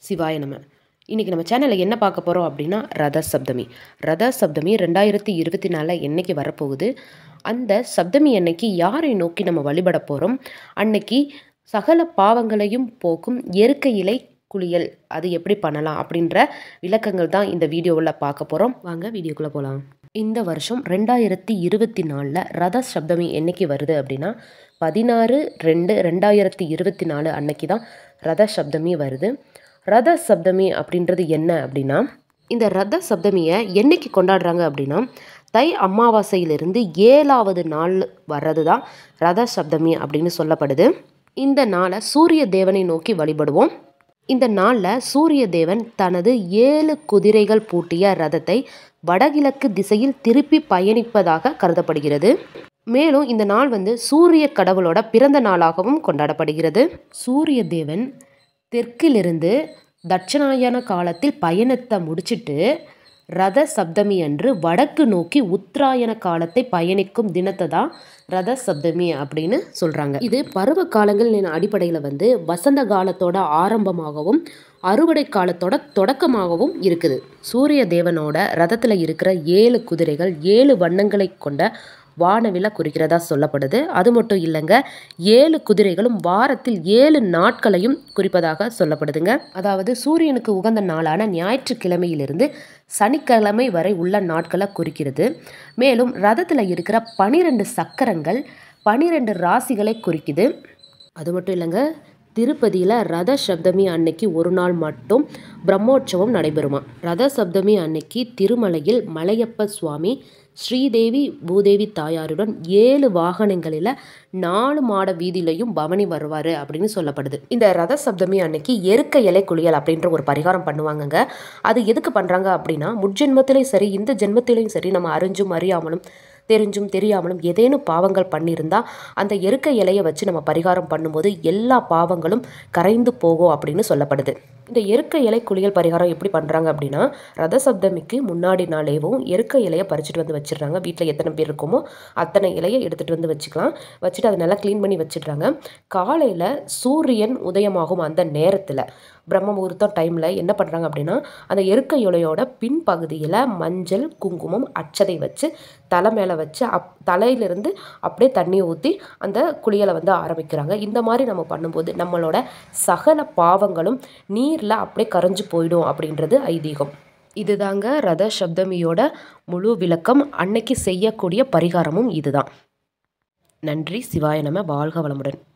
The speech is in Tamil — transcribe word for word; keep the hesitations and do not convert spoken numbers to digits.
சிவாய நம. இன்றைக்கி நம்ம சேனலில் என்ன பார்க்க போகிறோம் அப்படின்னா ரத சப்தமி. ரத சப்தமி ரெண்டாயிரத்தி இருபத்தி நாலில் என்றைக்கு வரப்போகுது, அந்த சப்தமி அன்னைக்கு யாரை நோக்கி நம்ம வழிபட போகிறோம், அன்னைக்கு சகல பாவங்களையும் போக்கும் எருக்க இலை குளியல் அது எப்படி பண்ணலாம் அப்படின்ற விளக்கங்கள் தான் இந்த வீடியோவில் பார்க்க போகிறோம். வாங்க வீடியோக்குள்ளே போகலாம். இந்த வருஷம் ரெண்டாயிரத்தி இருபத்தி நாலில் ரத சப்தமி என்றைக்கு வருது அப்படின்னா பதினாறு ரெண்டு ரெண்டாயிரத்தி இருபத்தி நாலு அன்னைக்கு தான் ரத சப்தமி வருது. ரத சப்தமி அப்படின்றது என்ன அப்படின்னா, இந்த ரத சப்தமியை என்னைக்கு கொண்டாடுறாங்க அப்படின்னா தை அமாவாசையிலிருந்து ஏழாவது நாள் வர்றது தான் ரத சப்தமி அப்படின்னு சொல்லப்படுது. இந்த நாளை சூரிய தேவனை நோக்கி வழிபடுவோம். இந்த நாளில் சூரிய தேவன் தனது ஏழு குதிரைகள் பூட்டிய ரதத்தை வடகிழக்கு திசையில் திருப்பி பயணிப்பதாக கருதப்படுகிறது. மேலும் இந்த நாள் வந்து சூரிய கடவுளோட பிறந்த நாளாகவும் கொண்டாடப்படுகிறது. சூரிய தேவன் தெற்கிலிருந்து தட்சணாயன காலத்தில் பயணத்தை முடிச்சிட்டு ரத சப்தமி அன்று வடக்கு நோக்கி உத்தராயண காலத்தை பயணிக்கும் தினத்தை தான் ரத சப்தமி அப்படின்னு சொல்கிறாங்க. இது பருவ காலங்களின் அடிப்படையில் வந்து வசந்த காலத்தோட ஆரம்பமாகவும் அறுவடை காலத்தோட தொடக்கமாகவும் இருக்குது. சூரிய தேவனோட ரதத்தில் இருக்கிற ஏழு குதிரைகள் ஏழு வண்ணங்களை கொண்ட வானவில குறிக்கிறதா சொல்லப்படுது. அது மட்டும் இல்லைங்க, ஏழு குதிரைகளும் வாரத்தில் ஏழு நாட்களையும் குறிப்பதாக சொல்லப்படுதுங்க. அதாவது சூரியனுக்கு உகந்த நாளான ஞாயிற்றுக்கிழமையிலிருந்து சனிக்கிழமை வரை உள்ள நாட்களை குறிக்கிறது. மேலும் ரதத்தில் இருக்கிற பனிரெண்டு சக்கரங்கள் பனிரெண்டு ராசிகளை குறிக்குது. அது மட்டும் இல்லைங்க, திருப்பதியில் ரத சப்தமி அன்னைக்கு ஒரு நாள் மட்டும் பிரம்மோற்சவம் நடைபெறுமா. ரத சப்தமி அன்னைக்கு திருமலையில் மலையப்ப சுவாமி ஸ்ரீதேவி பூதேவி தாயாருடன் ஏழு வாகனங்களில் நாலு மாட வீதியிலையும் பவனி வருவார் அப்படின்னு சொல்லப்படுது. இந்த ரத சப்தமி அன்னைக்கு எருக்க இலை குளியல் அப்படின்ற ஒரு பரிகாரம் பண்ணுவாங்கங்க. அது எதுக்கு பண்ணுறாங்க அப்படின்னா, முற்ஜென்மத்திலையும் சரி இந்த ஜென்மத்திலையும் சரி நம்ம அறிஞ்சும் அறியாமலும் தெரிஞ்சும் தெரியாமலும் ஏதேனும் பாவங்கள் பண்ணியிருந்தால் அந்த எருக்க இலையை வச்சு நம்ம பரிகாரம் பண்ணும்போது எல்லா பாவங்களும் கரைந்து போகும் அப்படின்னு சொல்லப்படுது. இந்த எருக்க இலை குளியல் பரிகாரம் எப்படி பண்ணுறாங்க அப்படின்னா, ரத சப்தமிக்கு முன்னாடி நாளேவும் எருக்க இலையை பறிச்சுட்டு வந்து வச்சிடுறாங்க. வீட்டில் எத்தனை பேர் இருக்குமோ அத்தனை இலையை எடுத்துகிட்டு வந்து வச்சுக்கலாம். வச்சுட்டு அதை நல்லா க்ளீன் பண்ணி வச்சிடுறாங்க. காலையில் சூரியன் உதயமாகும் அந்த நேரத்தில் பிரம்ம முகூர்த்தம் டைமில் என்ன பண்ணுறாங்க அப்படின்னா, அந்த எருக்க இலையோட பின்பகுதியில் மஞ்சள் குங்குமம் அச்சதை வச்சு தலை மேலே வச்சு அப் தலையிலிருந்து அப்படியே தண்ணியை ஊற்றி அந்த குளியலை வந்து ஆரம்பிக்கிறாங்க. இந்த மாதிரி நம்ம பண்ணும்போது நம்மளோட சகல பாவங்களும் நீரில் அப்படியே கரைஞ்சு போயிடும் அப்படின்றது ஐதீகம். இதுதாங்க ரத சப்தமியோட முழு விளக்கம். அன்னைக்கு செய்யக்கூடிய பரிகாரமும் இதுதான். நன்றி. சிவாய நம. வாழ்க வளமுடன்.